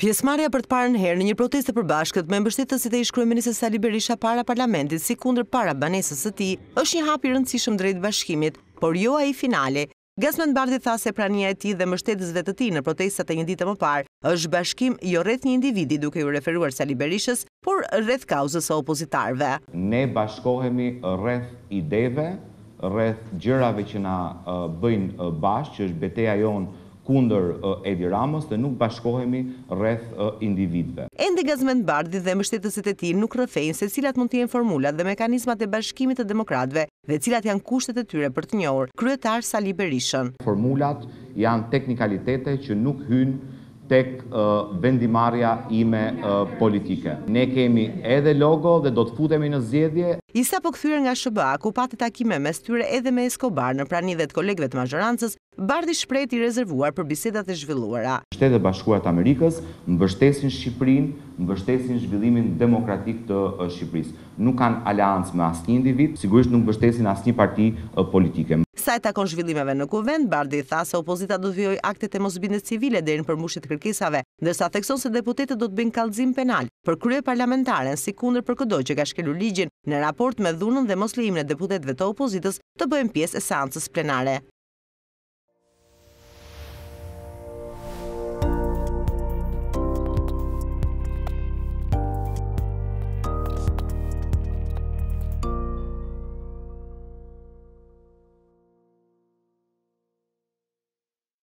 Pjesëmarrja për të parën herë në një protestë të përbashkët me mbështetësit e ish kryeministit Sali Berisha para parlamentit si kundër para banesës së tij është një hap i rëndësishëm drejt bashkimit, por jo ai finale. Gazmend Bardhi tha se prania e tij dhe mbështetësve të tij në protestat e një dite më parë është bashkim jo rreth një individi, duke u referuar Sali Berishës, por rreth kauzës së opozitarëve. Ne bashkohemi rreth ideve, rreth gjërave që na bëjnë bashkë, që është betejë jonë kundër Edi Ramës, dhe nuk bashkohemi rreth individëve. Ende Gazmend Bardhi dhe mbështetësit e tij nuk rrëfejnë se cilat mund të jenë formulat dhe mekanizmat e bashkimit të demokratëve dhe cilat janë kushtet e tyre për të njohur kryetar Sali Berishën. Formulat janë teknikalitete që nuk hynë tek vendimarrja ime politike. Ne kemi edhe logo dhe do të futemi në zgjedhje. I sapo kthyer nga SBA, ku pati takime mes tyre edhe me Escobar në prani dhe të kolegëve të mazhorancës, Bardhi shpreh i rezervuar për bisedat e zhvilluara. Shtetet Bashkuara të Amerikës mbështesin Shqipërinë, mbështesin zhvillimin demokratik të Shqipërisë. Nuk kanë aleancë me asnjë individ, sigurisht nuk mbështesin asnjë parti politike. Sa e takon zhvillimeve në kuvend, Bardhi tha se opozita do të vijojë aktet e mosbindjes civile deri në përmbushje të kërkesave, ndërsa thekson se deputetët do të bëjnë kallëzim penal për kryeparlamentaren si kundër për çdo që ka shkelur ligjin në raport me dhunën dhe moslejimin e deputetëve të opozitës të bëhen pjesë e seancës plenare.